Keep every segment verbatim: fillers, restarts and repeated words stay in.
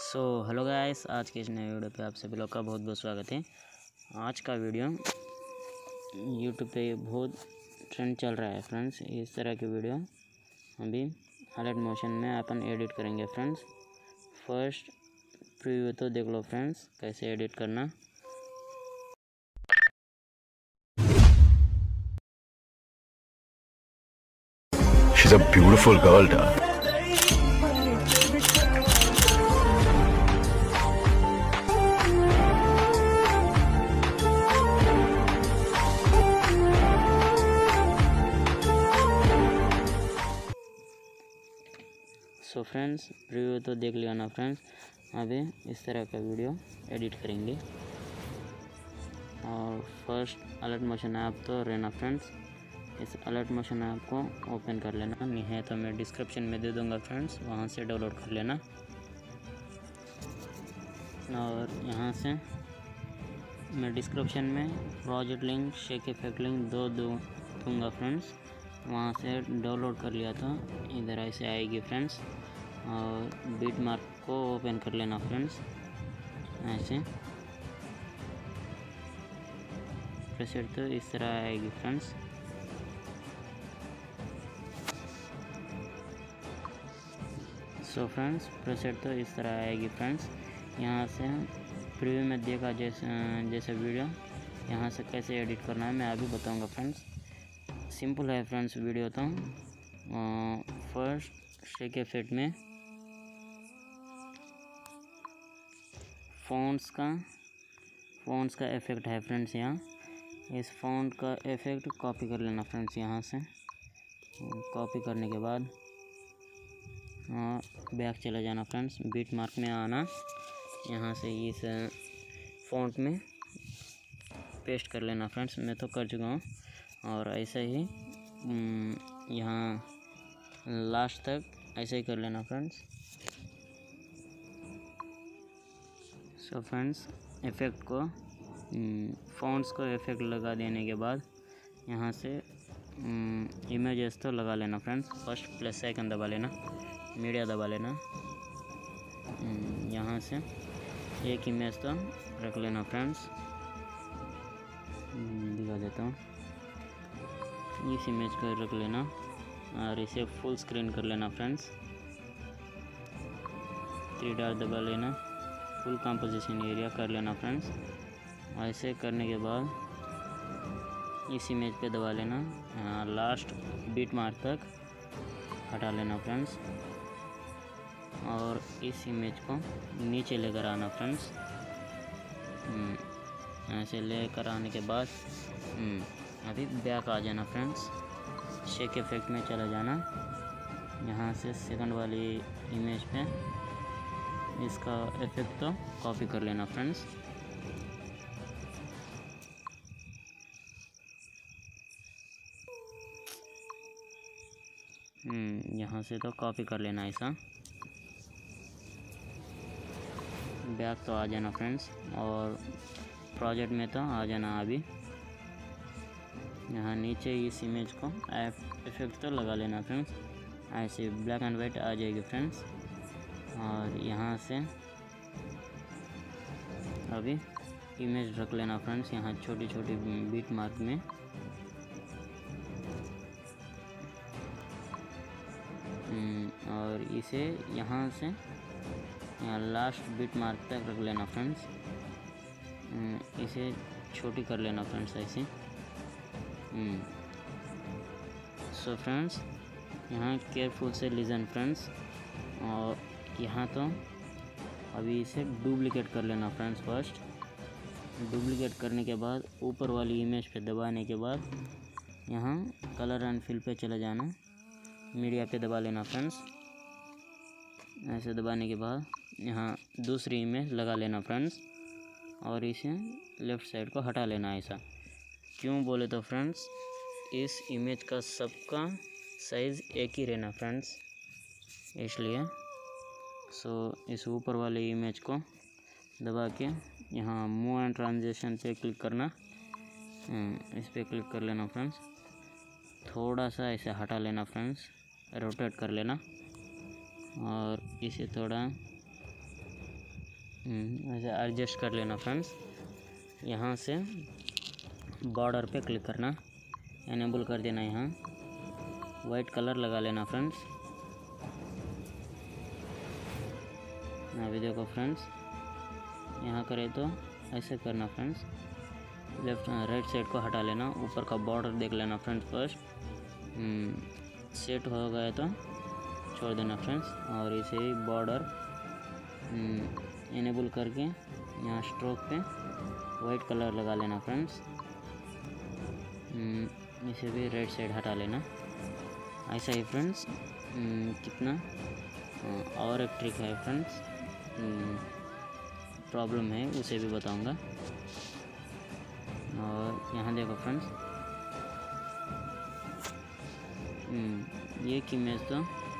So hello guys, आज के इस नए वीडियो पे आप सभी लोग का बहुत बहुत स्वागत है। आज का वीडियो यूट्यूब पे बहुत ट्रेंड चल रहा है फ्रेंड्स। इस तरह की वीडियो अभी हाइलाइट मोशन में अपन एडिट करेंगे फ्रेंड्स। फर्स्ट प्रीव्यू तो देख लो फ्रेंड्स, कैसे एडिट करना। She's a beautiful girl, da. So friends, preview तो देख लिया ना फ्रेंड्स। अभी इस तरह का वीडियो एडिट करेंगे और फर्स्ट अलर्ट मोशन ऐप तो रहना फ्रेंड्स। इस अलर्ट मोशन ऐप को ओपन कर लेना, नहीं है तो मैं डिस्क्रिप्शन में दे दूंगा फ्रेंड्स, वहाँ से डाउनलोड कर लेना। और यहाँ से मैं डिस्क्रिप्शन में project link, shake effect link दो दो दूँगा फ्रेंड्स। वहाँ से डाउनलोड कर लिया था, इधर ऐसे आएगी फ्रेंड्स। और बीट मार्क को ओपन कर लेना फ्रेंड्स, ऐसे प्रेसेट तो इस तरह आएगी फ्रेंड्स। सो फ्रेंड्स, प्रेसेट तो इस तरह आएगी फ्रेंड्स। यहाँ से प्रीव्यू में देखा जैसे जैसे वीडियो, यहाँ से कैसे एडिट करना है मैं अभी बताऊंगा फ्रेंड्स। सिंपल है फ्रेंड्स वीडियो तो। फर्स्ट शेक इफेक्ट में फ़ॉन्ट्स का फ़ॉन्ट्स का इफेक्ट है फ्रेंड्स। यहाँ इस फ़ॉन्ट का इफेक्ट कॉपी कर लेना फ्रेंड्स। यहाँ से कॉपी करने के बाद बैक चला जाना फ्रेंड्स, बीट मार्क में आना, यहाँ से इस फ़ॉन्ट में पेस्ट कर लेना फ्रेंड्स। मैं तो कर चुका हूँ। और ऐसे ही यहाँ लास्ट तक ऐसे ही कर लेना फ्रेंड्स। सो फ्रेंड्स, इफ़ेक्ट को फ़ॉन्ट्स को इफ़ेक्ट लगा देने के बाद यहाँ से इमेजेस तो लगा लेना फ्रेंड्स। फर्स्ट प्लस आइकन दबा लेना, मीडिया दबा लेना, यहाँ से एक इमेज तो रख लेना फ्रेंड्स। दिखा देता हूँ, इस इमेज को रख लेना और इसे फुल स्क्रीन कर लेना फ्रेंड्स। थ्री डॉट दबा लेना, फुल कंपोजिशन एरिया कर लेना फ्रेंड्स। ऐसे करने के बाद इस इमेज पे दबा लेना, लास्ट बीट मार्क तक हटा लेना फ्रेंड्स। और इस इमेज को नीचे लेकर आना फ्रेंड्स। ऐसे लेकर आने के बाद अभी बैक आ जाना फ्रेंड्स, शेक इफेक्ट में चला जाना। यहाँ से सेकंड वाली इमेज पे इसका इफेक्ट तो कॉपी कर लेना फ्रेंड्स। यहाँ से तो कॉपी कर लेना ऐसा। बैक तो आ जाना फ्रेंड्स और प्रोजेक्ट में तो आ जाना। अभी यहाँ नीचे इस इमेज को इफेक्ट तो लगा लेना फ्रेंड्स, ऐसे ब्लैक एंड वाइट आ जाएगी फ्रेंड्स। और यहाँ से अभी इमेज रख लेना फ्रेंड्स, यहाँ छोटी छोटी बीट मार्क में। और इसे यहाँ से यहाँ लास्ट बीट मार्क तक रख लेना फ्रेंड्स। इसे छोटी कर लेना फ्रेंड्स ऐसे। सो फ्रेंड्स, यहाँ केयरफुल से लिसन फ्रेंड्स। और यहाँ तो अभी इसे डुप्लिकेट कर लेना फ्रेंड्स। फर्स्ट डुप्लिकेट करने के बाद ऊपर वाली इमेज पे दबाने के बाद यहाँ कलर एंड फिल पे चले जाना, मीडिया पे दबा लेना फ्रेंड्स। ऐसे दबाने के बाद यहाँ दूसरी इमेज लगा लेना फ्रेंड्स और इसे लेफ़्ट साइड को हटा लेना ऐसा। क्यों बोले तो फ्रेंड्स, इस इमेज का सबका साइज़ एक ही रहना फ्रेंड्स, इसलिए। सो इस ऊपर वाले इमेज को दबा के यहाँ मूव एंड ट्रांजिशन पे क्लिक करना, इस पे क्लिक कर लेना फ्रेंड्स। थोड़ा सा ऐसे हटा लेना फ्रेंड्स, रोटेट कर लेना और इसे थोड़ा ऐसे एडजस्ट कर लेना फ्रेंड्स। यहाँ से बॉर्डर पे क्लिक करना, एनेबल कर देना, यहाँ वाइट कलर लगा लेना फ्रेंड्स। अभी देखो फ्रेंड्स, यहाँ करें तो ऐसे करना फ्रेंड्स, लेफ्ट राइट साइड को हटा लेना, ऊपर का बॉर्डर देख लेना फ्रेंड्स फर्स्ट। सेट हो गया तो छोड़ देना फ्रेंड्स। और इसे ही बॉर्डर इनेबल करके यहाँ स्ट्रोक पे वाइट कलर लगा लेना फ्रेंड्स। इसे भी राइट साइड हटा लेना। ऐसा ही फ्रेंड्स कितना और एक ट्रिक है फ्रेंड्स, प्रॉब्लम है, उसे भी बताऊंगा। और यहाँ देखो फ्रेंड्स, ये इमेज तो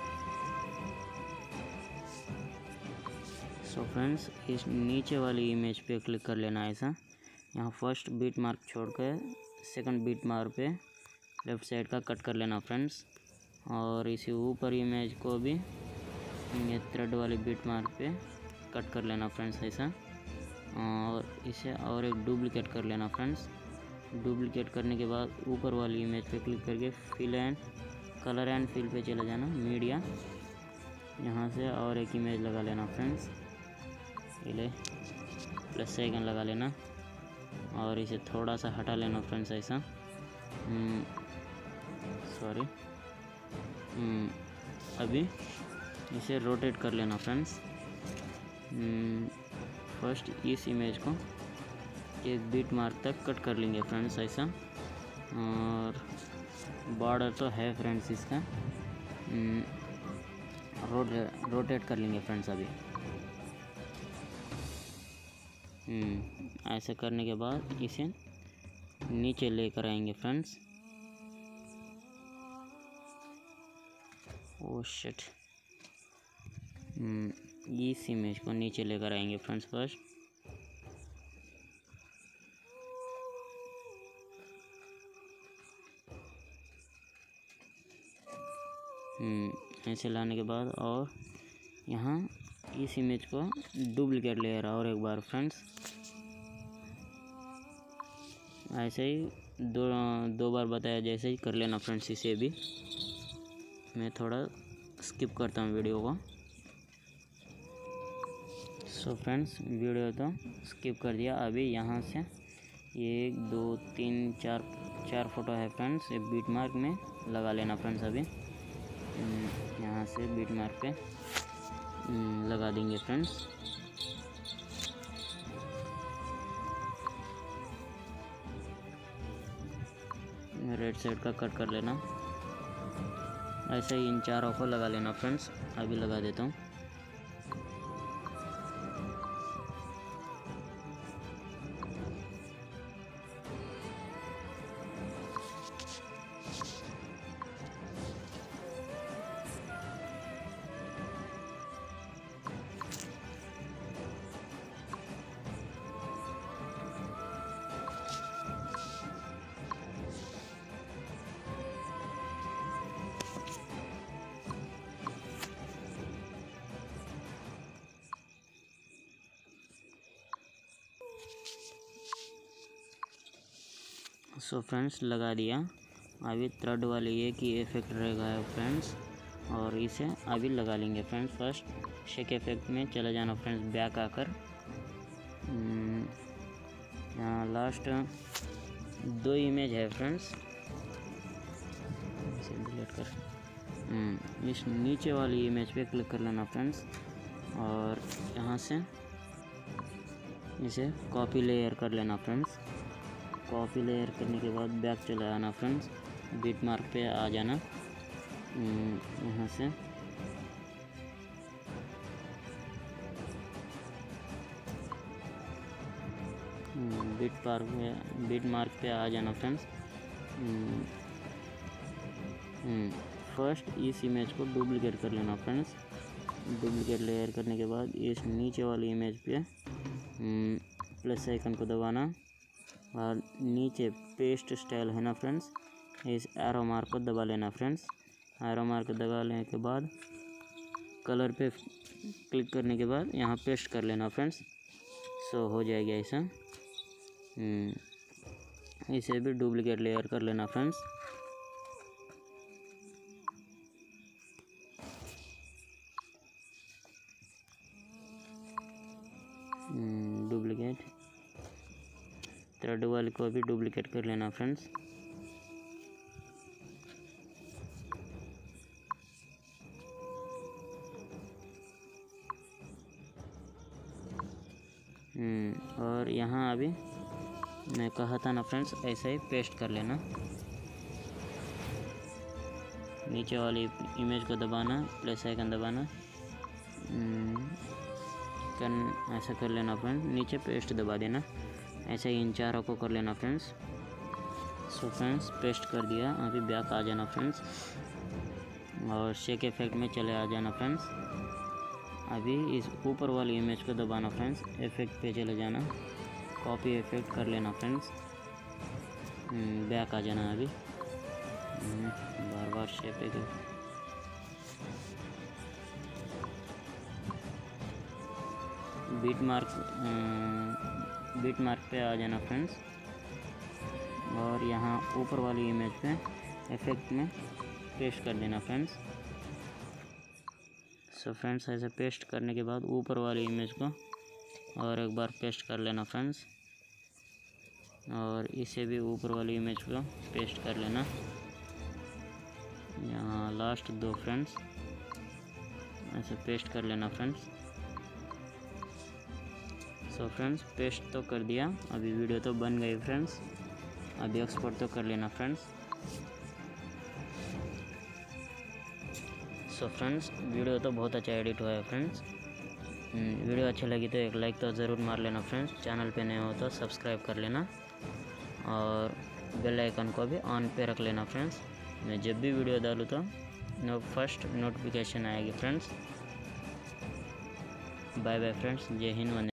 सो फ्रेंड्स इस नीचे वाली इमेज पे क्लिक कर लेना ऐसा। यहाँ फर्स्ट बीट मार्क छोड़ कर सेकंड बीट मार्क पे लेफ़्ट साइड का कट कर लेना फ्रेंड्स। और इसी ऊपर इमेज को भी ये थ्रेड वाली बीट मार्क पे कट कर लेना फ्रेंड्स ऐसा। और इसे और एक डुप्लिकेट कर लेना फ्रेंड्स। डुप्लिकेट करने के बाद ऊपर वाली इमेज पे क्लिक करके fill and colour and fill पे चला जाना, मीडिया। यहाँ से और एक इमेज लगा लेना फ्रेंड्स, ले प्लस आइकन लगा लेना और इसे थोड़ा सा हटा लेना फ्रेंड्स ऐसा। सॉरी, अभी इसे रोटेट कर लेना फ्रेंड्स। फर्स्ट इस इमेज को एक बीट मार्क तक कट कर लेंगे फ्रेंड्स ऐसा। और बॉर्डर तो है फ्रेंड्स इसका, रोटे रोटेट कर लेंगे फ्रेंड्स अभी। ऐसे करने के बाद इसे नीचे लेकर आएंगे फ्रेंड्स। ओह शिट, इस इमेज को नीचे लेकर आएंगे फ्रेंड्स फर्स्ट। ऐसे लाने के बाद और यहाँ इस इमेज को डुप्लीकेट लेयर और एक बार फ्रेंड्स ऐसे ही दो दो बार बताया जैसे ही कर लेना फ्रेंड्स। इसे भी मैं थोड़ा स्किप करता हूँ वीडियो को। सो फ्रेंड्स वीडियो तो स्किप कर दिया। अभी यहाँ से एक दो तीन चार चार फोटो है फ्रेंड्स, ये बीट मार्क में लगा लेना फ्रेंड्स। अभी यहाँ से बीट मार्क पे लगा देंगे फ्रेंड्स। राइट साइड का कट कर लेना, ऐसे ही इन चारों को लगा लेना फ्रेंड्स। अभी लगा देता हूँ। सो फ्रेंड्स लगा दिया। अभी थ्रेड वाले एक ही इफेक्ट रहेगा फ्रेंड्स, और इसे अभी लगा लेंगे फ्रेंड्स। फर्स्ट शेक इफेक्ट में चला जाना फ्रेंड्स, बैक आकर यहाँ लास्ट दो इमेज है फ्रेंड्स, इसे डिलीट कर इस नीचे वाली इमेज पे क्लिक कर लेना फ्रेंड्स। और यहाँ से इसे कॉपी लेयर कर लेना फ्रेंड्स। कॉपी लेयर करने के बाद बैक चला आना फ्रेंड्स, बीट मार्क पे आ जाना। यहाँ से बीट मार्क पे बीट मार्क पे आ जाना फ्रेंड्स। फर्स्ट इस इमेज को डुप्लीकेट कर लेना फ्रेंड्स। डुप्लीकेट लेयर करने के बाद इस नीचे वाली इमेज पे प्लस आइकन को दबाना और नीचे पेस्ट स्टाइल है ना फ्रेंड्स, इस एरो मार्क को दबा लेना फ्रेंड्स। एरो मार्क को दबा लेने के बाद कलर पे क्लिक करने के बाद यहाँ पेस्ट कर लेना फ्रेंड्स। सो हो जाएगा ऐसा। इसे भी डुप्लीकेट लेयर कर लेना फ्रेंड्स। डुप्लीकेट थ्रेड वाले को भी डुप्लीकेट कर लेना फ्रेंड्स। और यहाँ अभी मैं कहा था ना फ्रेंड्स, ऐसे ही पेस्ट कर लेना। नीचे वाली इमेज को दबाना, प्लस आइकन दबाना, कर ऐसा कर लेना फ्रेंड्स। नीचे पेस्ट दबा देना। ऐसे ही इन चारों को कर लेना फ्रेंड्स। सो फ्रेंड्स पेस्ट कर दिया। अभी बैक आ जाना फ्रेंड्स और शेक इफेक्ट में चले आ जाना फ्रेंड्स। अभी इस ऊपर वाली इमेज को दबाना फ्रेंड्स, इफेक्ट पे चले जाना, कॉपी इफेक्ट कर लेना फ्रेंड्स। बैक आ जाना। अभी बार बार शेप पे बीट मार्क बीट मार्क पे आ जाना फ्रेंड्स और यहाँ ऊपर वाली इमेज पे इफेक्ट में पेस्ट कर देना फ्रेंड्स। सो फ्रेंड्स ऐसे पेस्ट करने के बाद ऊपर वाली इमेज को और एक बार पेस्ट कर लेना फ्रेंड्स और इसे भी ऊपर वाली इमेज को पेस्ट कर लेना। यहाँ लास्ट दो फ्रेंड्स ऐसे पेस्ट कर लेना फ्रेंड्स। सो फ्रेंड्स पेस्ट तो कर दिया। अभी वीडियो तो बन गई फ्रेंड्स। अभी एक्सपोर्ट तो कर लेना फ्रेंड्स। सो फ्रेंड्स वीडियो तो बहुत अच्छा एडिट हुआ है फ्रेंड्स। वीडियो अच्छी लगी तो एक लाइक तो ज़रूर मार लेना फ्रेंड्स। चैनल पे नए हो तो सब्सक्राइब कर लेना और बेल आइकन को भी ऑन पे रख लेना फ्रेंड्स। मैं जब भी वीडियो डालूँ तो नो फर्स्ट नोटिफिकेशन आएगी फ्रेंड्स। Bye bye friends. जय हिंद।